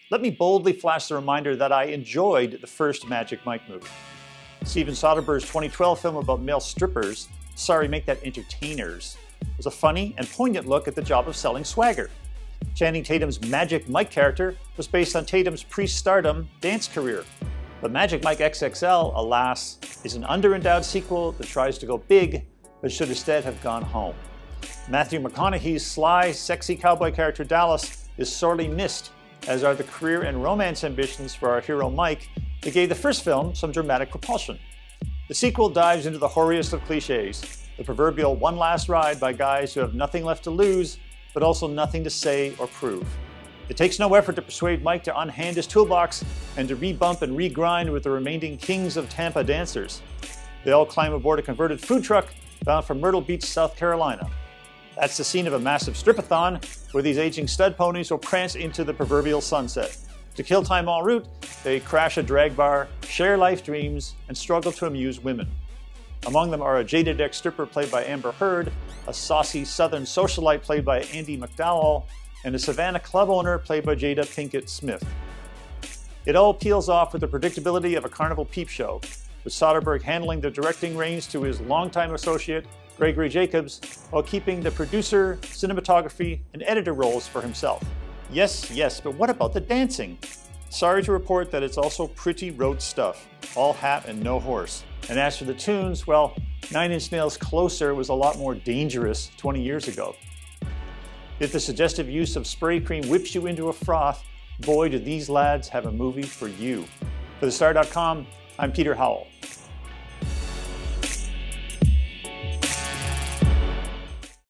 let me boldly flash the reminder that I enjoyed the first Magic Mike movie. Steven Soderbergh's 2012 film about male strippers, sorry, make that entertainers, was a funny and poignant look at the job of selling swagger. Channing Tatum's Magic Mike character was based on Tatum's pre-stardom dance career. But Magic Mike XXL, alas, is an under-endowed sequel that tries to go big, but should instead have gone home. Matthew McConaughey's sly, sexy cowboy character Dallas is sorely missed, as are the career and romance ambitions for our hero Mike that gave the first film some dramatic propulsion. The sequel dives into the hoariest of cliches, the proverbial one last ride by guys who have nothing left to lose, but also nothing to say or prove. It takes no effort to persuade Mike to unhand his toolbox and to rebump and regrind with the remaining kings of Tampa dancers. They all climb aboard a converted food truck bound for Myrtle Beach, South Carolina. That's the scene of a massive strip-a-thon where these aging stud ponies will prance into the proverbial sunset. To kill time en route, they crash a drag bar, share life dreams, and struggle to amuse women. Among them are a jaded ex-stripper played by Amber Heard, a saucy southern socialite played by Andie MacDowell, and a Savannah club owner played by Jada Pinkett Smith. It all peels off with the predictability of a carnival peep show, with Soderbergh handling the directing reins to his longtime associate, Gregory Jacobs, while keeping the producer, cinematography, and editor roles for himself. Yes, but what about the dancing? Sorry to report that it's also pretty rote stuff, all hat and no horse. And as for the tunes, well, Nine Inch Nails' Closer was a lot more dangerous 20 years ago. If the suggestive use of spray cream whips you into a froth, boy do these lads have a movie for you. For TheStar.com, I'm Peter Howell.